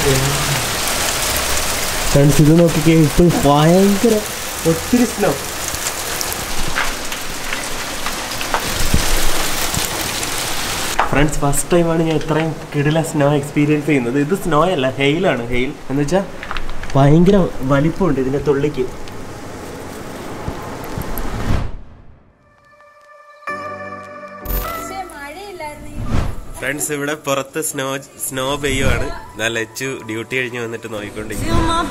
Friends ഇത് നോക്കിക്കേ, ഇപ്പം ഭയങ്കര ഒത്തിരി സ്നോ. ഫ്രണ്ട്സ് ഫസ്റ്റ് ടൈമാണ് ഞാൻ ഇത്രയും കിടില സ്നോ എക്സ്പീരിയൻസ് ചെയ്യുന്നത്. ഇത് സ്നോ അല്ല, ഹെയിലാണ്. ഹെയിൽ എന്ന് വെച്ചാൽ ഭയങ്കര വലിപ്പമുണ്ട് ഇതിൻ്റെ തുള്ളിക്ക്. ഫ്രണ്ട്സ് ഇവിടെ പുറത്ത് സ്നോ പെയ്യുവാണ്. നല്ല ലച്ചു ഡ്യൂട്ടി കഴിഞ്ഞ് വന്നിട്ട് നോക്കിക്കൊണ്ടിരിക്കും.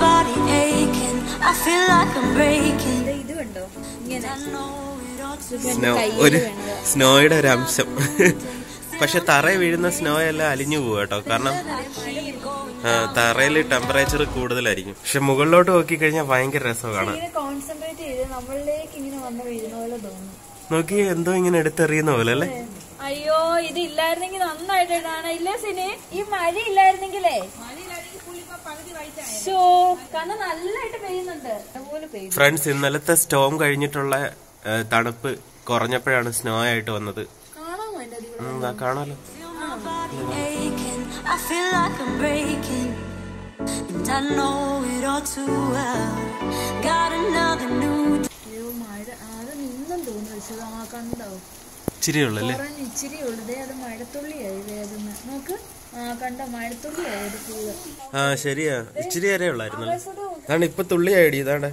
ഒരു സ്നോയുടെ ഒരു അംശം. പക്ഷെ തറയിൽ വീഴുന്ന സ്നോ എല്ലാം അലിഞ്ഞു പോകും കേട്ടോ. കാരണം തറയിൽ ടെമ്പറേച്ചർ കൂടുതലായിരിക്കും. പക്ഷെ മുകളിലോട്ട് നോക്കി കഴിഞ്ഞാൽ ഭയങ്കര രസം കാണാം. നോക്കി എന്തോ ഇങ്ങനെ എടുത്തെറിയുന്ന പോലെ അല്ലേ. അയ്യോ ഇത് ഇല്ലായിരുന്നെങ്കിൽ നന്നായിട്ടാണ് ഇല്ലേ സിനി? ഈ മഴ ഇല്ലായിരുന്നെങ്കിലേ നല്ലതായിട്ട് പെയ്യുന്നുണ്ട്. ഫ്രണ്ട്സ് ഇന്നലത്തെ സ്റ്റോം കഴിഞ്ഞിട്ടുള്ള തണുപ്പ് കുറഞ്ഞപ്പോഴാണ് സ്നോ ആയിട്ട് വന്നത്. കാണാലോ. ഇച്ചിരിയുള്ളല്ലേ? ഇച്ചിരിയുള്ളതേ അത് മഴത്തുള്ളിയായി വേഗം നോക്ക്. കണ്ട മഴത്തുള്ളിയായത് ഫുള്ള്. ആ ശരിയാ, ഇച്ചിരി വരെ ഉള്ളായിരുന്നു. അതാണ് ഇപ്പൊ തുള്ളിയായി. ഇതാണ്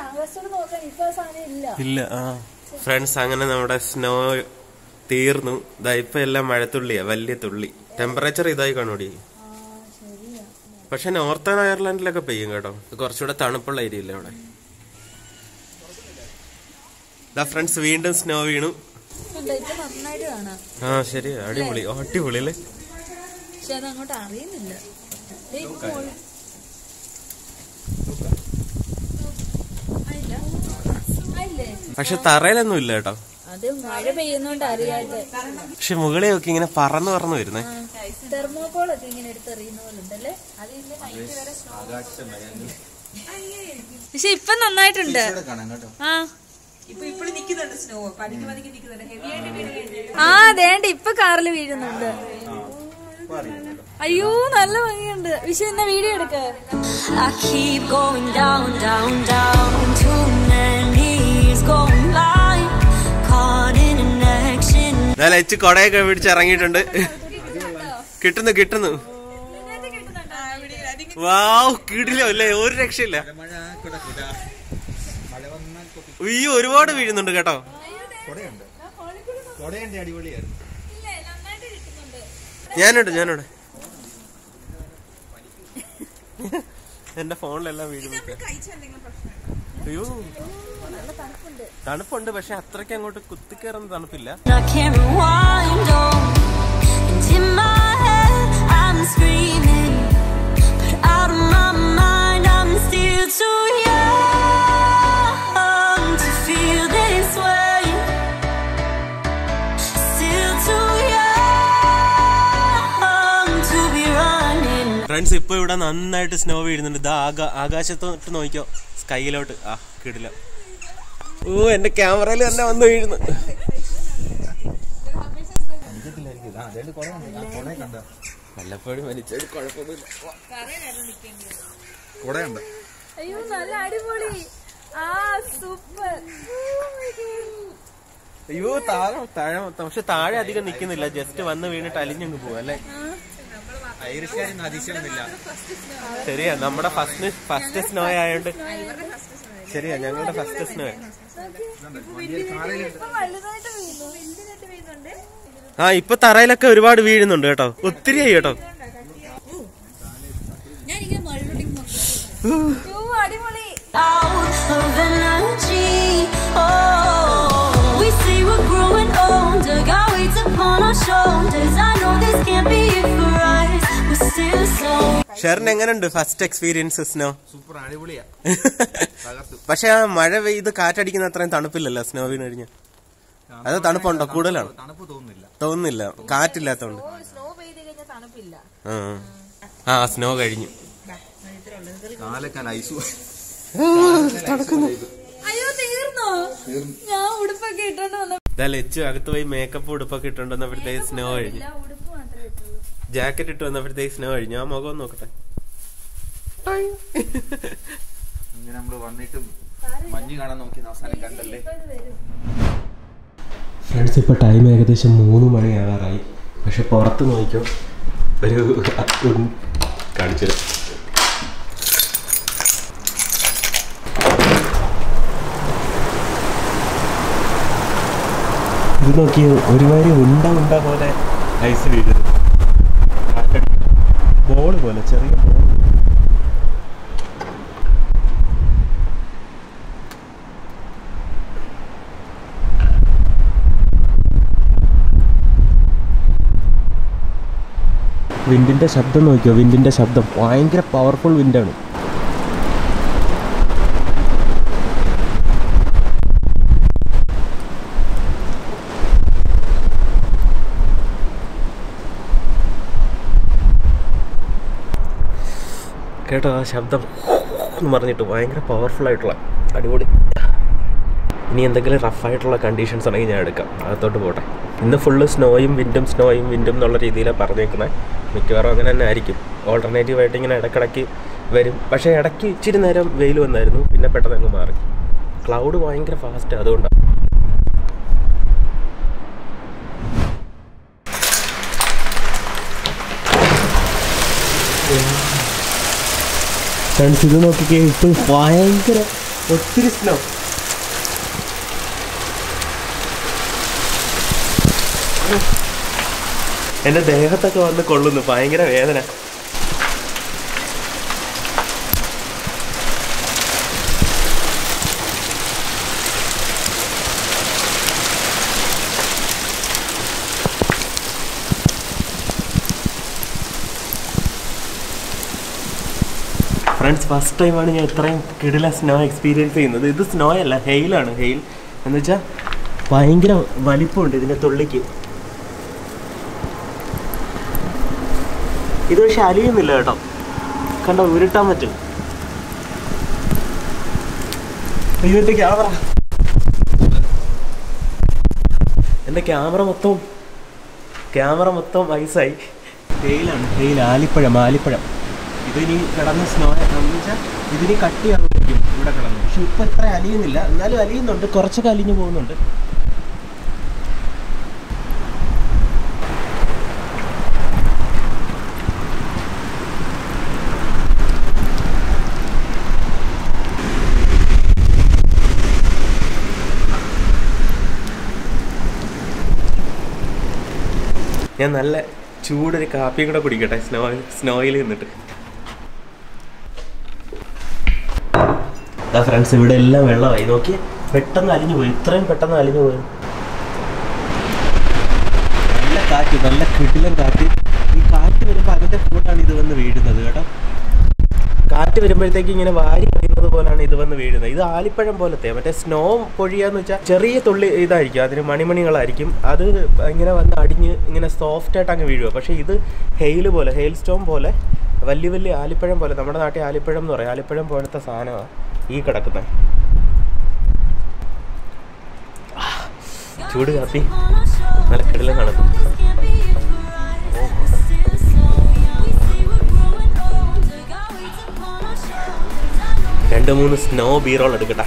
ഇല്ല. ഫ്രണ്ട്സ് അങ്ങനെ നമ്മുടെ സ്നോ തീർന്നു. ഇതാ ഇപ്പൊ എല്ലാം മഴത്തുള്ളിയാ, വലിയ തുള്ളി. ടെമ്പറേച്ചർ ഇതായി കാണൂടി. പക്ഷെ നോർത്തേൺ അയർലൻഡിലൊക്കെ പെയ്യും കേട്ടോ. കുറച്ചുകൂടെ തണുപ്പുള്ള ഏരിയ ഇല്ലേ അവിടെ. ഇതാ ഫ്രണ്ട്സ് വീണ്ടും സ്നോ വീണു. ആ ശരിയാ, അടിപൊളി അടിപൊളി അല്ലേ. പക്ഷെ അത് അങ്ങോട്ട് അറിയുന്നില്ല. പക്ഷെ തറയിലൊന്നും ഇല്ല കേട്ടോ. അത് മഴ പെയ്യുന്നോണ്ട് അറിയാതെ. പക്ഷെ മുകളിൽ ഒക്കെ ഇങ്ങനെ പറന്ന് വരുന്നേ. തെർമോകോളൊക്കെ ഇങ്ങനെ എടുത്തെറിയുന്ന പോലെ ഉണ്ടല്ലേ. പക്ഷെ ഇപ്പൊ നന്നായിട്ടുണ്ട്. ദേണ്ട ഇപ്പൊ കാറിൽ വീഴുന്നുണ്ട്. അയ്യോ നല്ല ഭംഗിയുണ്ട്. വിഷു എന്നെ വീഡിയോ എടുക്ക. ലച്ചു കൊടയൊക്കെ പിടിച്ചിറങ്ങിയിട്ടുണ്ട്. കിട്ടുന്നു. വാവ് കിടിലോ അല്ലേ, ഒരു രക്ഷയില്ല. അയ്യോ ഒരുപാട് വീഴുന്നുണ്ട് കേട്ടോ. ഞാനുണ്ട് എന്റെ ഫോണിലെല്ലാം വീഴുന്നു. അയ്യോ തണുപ്പുണ്ട്, പക്ഷെ അത്രയ്ക്ക് അങ്ങോട്ട് കുത്തിക്കയറുന്ന തണുപ്പില്ല. ഫ്രണ്ട്സ് ഇപ്പൊ ഇവിടെ നന്നായിട്ട് സ്നോ വീഴുന്നുണ്ട്. ഇതാ ആകാശത്തോട്ട് നോക്കിയോ, സ്കൈയിലോട്ട്. ആ കിടില. ഓ എന്റെ ക്യാമറയിൽ തന്നെ വന്ന് വീഴുന്നു. വല്ലപ്പോഴും വലിച്ചൊരു കുഴപ്പമൊന്നുമില്ല. അയ്യോ നല്ല അടിപൊളി. സൂപ്പർ. അയ്യോ താഴെ മൊത്തം. പക്ഷെ താഴെ അധികം നിക്കുന്നില്ല, ജസ്റ്റ് വന്ന് വീണിട്ട് അലിഞ്ഞങ്ങ് പോവാ അല്ലേ. ശരിയാ, നമ്മുടെ ഫസ്റ്റ് സ്നോ ആയോണ്ട്. ശരിയാ, ഞങ്ങളുടെ ഫസ്റ്റ് സ്നോ. ആ ഇപ്പൊ തറയിലൊക്കെ ഒരുപാട് വീഴുന്നുണ്ട് കേട്ടോ. ഒത്തിരി ആയി കേട്ടോ. ഷെറിന് എങ്ങനെയുണ്ട് ഫസ്റ്റ് എക്സ്പീരിയൻസ് സ്നോ? സൂപ്പർ, അടിപൊളിയാ. പക്ഷെ ആ മഴ പെയ്ത് കാറ്റടിക്കുന്ന അത്രയും തണുപ്പില്ലല്ലോ സ്നോ വീണ് കഴിഞ്ഞാൽ. അത് തണുപ്പുണ്ടോ? കൂടുതലാണ് തോന്നുന്നില്ല, കാറ്റില്ലാത്തോണ്ട്. ആ സ്നോ കഴിഞ്ഞു. ലച്ചു അകത്ത് പോയി മേക്കപ്പ് ഉടുപ്പൊക്കെ ഇട്ടോണ്ട് വന്നപ്പോഴത്തേക്ക് സ്നോ കഴിഞ്ഞു. ജാക്കറ്റ് ഇട്ട് വന്നപ്പോഴത്തേക്ക് സ്നോ കഴിഞ്ഞു. ആ മുഖം നോക്കട്ടെ. ഇങ്ങനെ നമ്മൾ വന്നിട്ടും മഞ്ഞ് കാണാൻ നോക്കി അവസാനം കണ്ടല്ലേ. ഫ്രണ്ട്സ്, ഇപ്പോൾ ടൈം ഏകദേശം 3 മണിയാകാറായി. പക്ഷെ പുറത്ത് നോക്കിയോ ഒരു കാണിച്ചു തരാം. ഇത് നോക്കിയോ, ഒരുമാതിരി ഉണ്ട പോലെ ഐസ് വീഴുന്നു. ബോൾ പോലെ, ചെറിയ ബോൾ. വിൻഡിൻ്റെ ശബ്ദം നോക്കിയോ, വിൻഡിൻ്റെ ശബ്ദം ഭയങ്കര പവർഫുൾ വിൻഡാണ്. കേട്ടോ ആ ശബ്ദം എന്ന് പറഞ്ഞിട്ട് ഭയങ്കര പവർഫുൾ ആയിട്ടുള്ള അടിപൊളി. ഇനി എന്തെങ്കിലും റഫായിട്ടുള്ള കണ്ടീഷൻസ് ആണെങ്കിൽ ഞാൻ എടുക്കാം, അകത്തോട്ട് പോട്ടെ. ഇന്ന് ഫുള്ള് സ്നോയും വിൻഡും എന്നുള്ള രീതിയിലാണ് പറഞ്ഞേക്കുന്നത്. മിക്കവാറും അങ്ങനെ തന്നെ ആയിരിക്കും. ഓൾട്ടർനേറ്റീവായിട്ട് ഇങ്ങനെ ഇടയ്ക്കിടയ്ക്ക് വരും. പക്ഷേ ഇടയ്ക്ക് ഇച്ചിരി നേരം വെയിൽ വന്നായിരുന്നു, പിന്നെ പെട്ടെന്ന് അങ്ങ് മാറി. ക്ലൗഡ് ഭയങ്കര ഫാസ്റ്റ്, അതുകൊണ്ടാണ്. ഫ്രണ്ട്സ്, ഇത് നോക്കിക്കേ, ഇപ്പോൾ ഭയങ്കര ഒത്തിരി സ്നോ. എൻ്റെ ദേഹത്തൊക്കെ വന്ന് കൊള്ളുന്നു, ഭയങ്കര വേദന. ഫ്രണ്ട്സ്, ഫസ്റ്റ് ടൈമാണ് ഞാൻ ഇത്രയും കിടില സ്നോ എക്സ്പീരിയൻസ് ചെയ്യുന്നത്. ഇത് സ്നോ അല്ല, ഹെയിലാണ്. ഹെയിൽ എന്ന് വെച്ചാൽ ഭയങ്കര വലിപ്പമുണ്ട് ഇതിൻ്റെ തുള്ളിക്ക്. ഇത് പക്ഷെ അലിയുന്നില്ല കേട്ടോ, കണ്ടോ, ഉരുട്ടാൻ പറ്റും. ഇതിൻ്റെ ക്യാമറ മൊത്തം ഐസായി. ഹെയിലാണ്, ഹെയിൽ, ആലിപ്പഴം. ഇതിനി കിടന്ന് സ്നോ എന്ന് വെച്ചാൽ ഇതിന് കട്ടിയാകുമായിരിക്കും ഇവിടെ കിടന്ന്. പക്ഷെ ഇപ്പം ഇത്ര അലിയുന്നില്ല, എന്നാലും അലിയുന്നുണ്ട്, കുറച്ചൊക്കെ അലിഞ്ഞു പോകുന്നുണ്ട്. ഞാൻ നല്ല ചൂടൊരു കാപ്പിയും കൂടെ കുടിക്കട്ടെ സ്നോയിൽ നിന്നിട്ട്. ഫ്രണ്ട്സ്, ഇവിടെ എല്ലാം വെള്ളമായി. നോക്കി, പെട്ടെന്ന് അലിഞ്ഞു പോയി, ഇത്രയും പെട്ടെന്ന് അലിഞ്ഞു പോയി. നല്ല കാറ്റ്, നല്ല കിടിലൻ കാറ്റ്. ഈ കാറ്റ് വരുമ്പോൾ അതിൻ്റെ കൂട്ടാണ് ഇത് വന്ന് വീഴുന്നത് കേട്ടോ. കാറ്റ് വരുമ്പോഴത്തേക്ക് ഇങ്ങനെ വാരി കഴിയുന്നത് പോലാണ് ഇത് വന്ന് വീഴുന്നത്. ഇത് ആലിപ്പഴം പോലത്തെ, മറ്റേ സ്നോ പൊഴിയാന്ന് വെച്ചാൽ ചെറിയ തുള്ളി ഇതായിരിക്കും, അതിന് മണിമണികളായിരിക്കും. അത് ഇങ്ങനെ വന്ന് അടിഞ്ഞ് ഇങ്ങനെ സോഫ്റ്റായിട്ട് അങ്ങ് വീഴുക. പക്ഷേ ഇത് ഹെയിൽ പോലെ, ഹെയിൽ സ്റ്റോൺ പോലെ, വലിയ ആലിപ്പഴം പോലെ. നമ്മുടെ നാട്ടിൽ ആലിപ്പഴം എന്ന് പറയും. ആലിപ്പഴം പോലത്തെ സാധനമാണ് ഈ കിടക്കുന്നത്. ചൂട് കാപ്പി നല്ല കിടലും കാണുന്നു. 2-3 സ്നോ ബീറോൾ എടുക്കട്ടെ.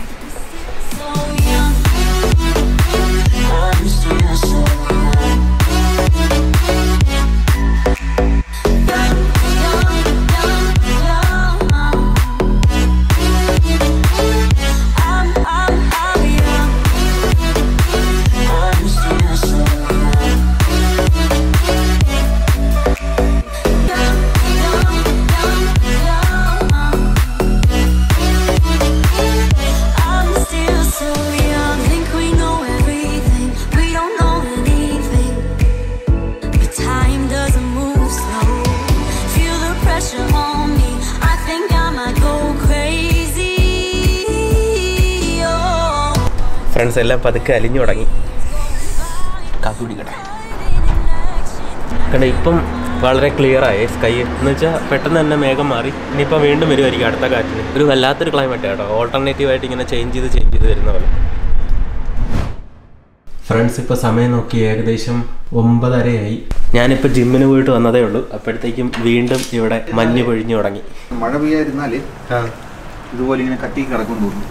ഫ്രണ്ട്സ്, എല്ലാം പതുക്കെ അലിഞ്ഞു തുടങ്ങി. കാപ്പി കുടിക്കട്ടെ. കണ്ടോ, ഇപ്പം വളരെ ക്ലിയറായി സ്കൈ. എന്ന് വെച്ചാൽ പെട്ടെന്ന് തന്നെ മേഘം മാറി. ഇനിയിപ്പോൾ വീണ്ടും വരുമായിരിക്കും അടുത്ത കാറ്റിന്. ഒരു വല്ലാത്തൊരു ക്ലൈമറ്റ് കേട്ടോ, ഓൾട്ടർനേറ്റീവായിട്ട് ഇങ്ങനെ ചേഞ്ച് ചെയ്ത് വരുന്ന പോലെ. ഫ്രണ്ട്സ്, ഇപ്പോൾ സമയം നോക്കി ഏകദേശം 9:30 ആയി. ഞാനിപ്പോൾ ജിമ്മിന് പോയിട്ട് വന്നതേ ഉള്ളൂ. അപ്പോഴത്തേക്കും വീണ്ടും ഇവിടെ മഞ്ഞ് പൊഴിഞ്ഞു തുടങ്ങി. മഴ പെയ്യാതിരുന്നാല് ഇതുപോലെ ഇങ്ങനെ കട്ടി കിടക്കും തോന്നുന്നു.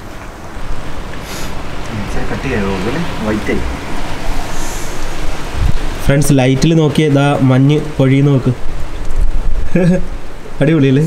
കട്ടിയായി വൈറ്റായി. ഫ്രണ്ട്സ് ലൈറ്റിൽ നോക്കിയേ, ഇതാ മഞ്ഞ് പൊഴിയുന്ന നോക്ക്. അടിപൊളിയല്ലേ?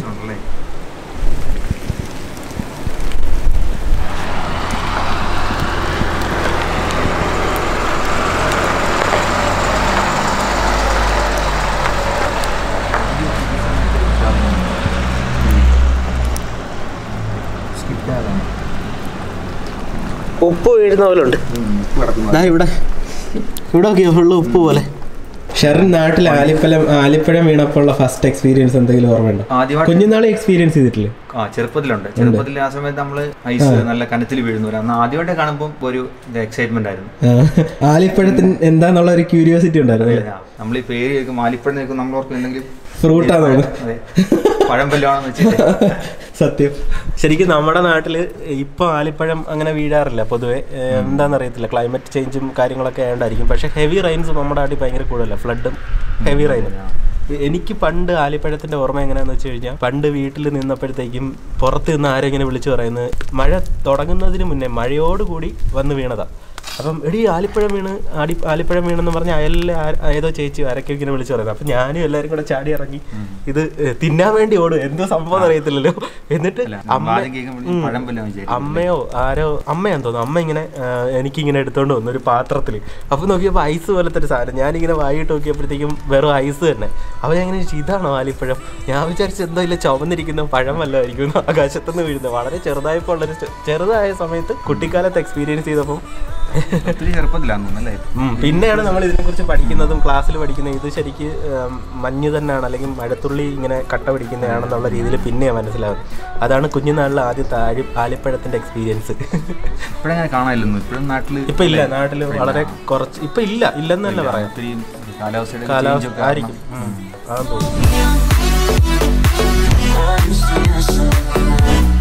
ഉപ്പ് വീഴുന്ന പോലെ ഉണ്ട് ഇവിടെ നോക്കിയോ, ഫുള്ള് ഉപ്പ് പോലെ. ഷെറിൻ നാട്ടിൽ ആലിപ്പഴം വീണപ്പോഴുള്ള ഫസ്റ്റ് എക്സ്പീരിയൻസ് എന്തെങ്കിലും ഓർമ്മയുണ്ടോ? കുഞ്ഞുനാളെ എക്സ്പീരിയൻസ് ചെയ്തിട്ടില്ലേ? ചെറുപ്പത്തിലുണ്ട്. ചെറുപ്പത്തിൽ ആ സമയത്ത് നമ്മള് ഐസ് നല്ല കനത്തിൽ വീഴുന്നു. അന്ന് ആദ്യമായിട്ട് കാണുമ്പോൾ ഒരു എക്സൈറ്റ്മെന്റ് ആയിരുന്നു. ആലിപ്പഴത്തിന് എന്താന്നുള്ള ഒരു ക്യൂരിയോസിറ്റി ഉണ്ടായിരുന്നു. നമ്മൾ ഈ പേര് കേൾക്കും, ആലിപ്പഴം കേൾക്കും, നമ്മൾ ഓർക്കും എന്തെങ്കിലും ഫ്രൂട്ടാണോ, പഴം വല്ലതാണെന്ന് വെച്ചിട്ട്. സത്യം. ശരിക്കും നമ്മുടെ നാട്ടിൽ ഇപ്പം ആലിപ്പഴം അങ്ങനെ വീഴാറില്ല പൊതുവെ. എന്താണെന്നറിയത്തില്ല, ക്ലൈമറ്റ് ചേഞ്ചും കാര്യങ്ങളൊക്കെ ആയതുകൊണ്ടായിരിക്കും. പക്ഷേ ഹെവി റെയിൻസ് നമ്മുടെ നാട്ടിൽ ഭയങ്കര കൂടുതലല്ല, ഫ്ലഡും ഹെവി റെയിനും. എനിക്ക് പണ്ട് ആലിപ്പഴത്തിൻ്റെ ഓർമ്മ എങ്ങനെയാണെന്ന് വെച്ച് കഴിഞ്ഞാൽ, പണ്ട് വീട്ടിൽ നിന്നപ്പോഴത്തേക്കും പുറത്ത് നിന്ന് ആരെങ്കിലും വിളിച്ചു പറയുന്നത് മഴ തുടങ്ങുന്നതിന് മുന്നേ മഴയോടുകൂടി വന്ന് വീണതാണ്. അപ്പം എടി ആലിപ്പഴം വീണെന്ന് പറഞ്ഞ് അയലിലെ ഏതോ ചേച്ചി ആരൊക്കെ ഇങ്ങനെ വിളിച്ചു പറയുന്നത്. അപ്പം ഞാനും എല്ലാവരും കൂടെ ചാടി ഇറങ്ങി ഇത് തിന്നാൻ വേണ്ടി ഓടും. എന്തോ സംഭവം അറിയത്തില്ലല്ലോ. എന്നിട്ട് അമ്മയോ അമ്മയാന്ന് തോന്നുന്നു, അമ്മ ഇങ്ങനെ എനിക്കിങ്ങനെ എടുത്തോണ്ട് വന്നു ഒരു പാത്രത്തിൽ. അപ്പം നോക്കിയപ്പോൾ ഐസ് പോലത്തെ ഒരു സാധനം. ഞാനിങ്ങനെ വായിട്ട് നോക്കിയപ്പോഴത്തേക്കും വെറും ഐസ് തന്നെ. അപ്പോൾ ഞാൻ ഇങ്ങനെ ഇതാണോ ആലിപ്പഴം? ഞാൻ വിചാരിച്ചു എന്തോ ഇല്ല ചുവന്നിരിക്കുന്ന പഴം വല്ലതായിരിക്കും ആകാശത്തുനിന്ന് വീഴുന്നത്. വളരെ ചെറുതായപ്പോൾ ഉള്ളൊരു ചെറുതായ സമയത്ത് കുട്ടിക്കാലത്ത് എക്സ്പീരിയൻസ് ചെയ്തപ്പം പിന്നെയാണ് നമ്മൾ ഇതിനെക്കുറിച്ച് പഠിക്കുന്നതും ക്ലാസ്സിൽ പഠിക്കുന്നത്. ഇത് ശരിക്ക് മഞ്ഞ് തന്നെയാണ്, അല്ലെങ്കിൽ മഴത്തുള്ളി ഇങ്ങനെ കട്ട പിടിക്കുന്നതാണെന്നുള്ള രീതിയിൽ പിന്നെയാണ് മനസ്സിലാവും. അതാണ് കുഞ്ഞുനാളിലെ ആദ്യത്തെ ആലിപ്പഴത്തിന്റെ എക്സ്പീരിയൻസ്. ഇപ്പൊ ഇല്ല, നാട്ടിൽ വളരെ കുറച്ച്. ഇപ്പൊ ഇല്ലെന്ന് തന്നെ പറയാം. കാലാവസ്ഥ ആയിരിക്കും. അതെന്ന് തോന്നുന്നു.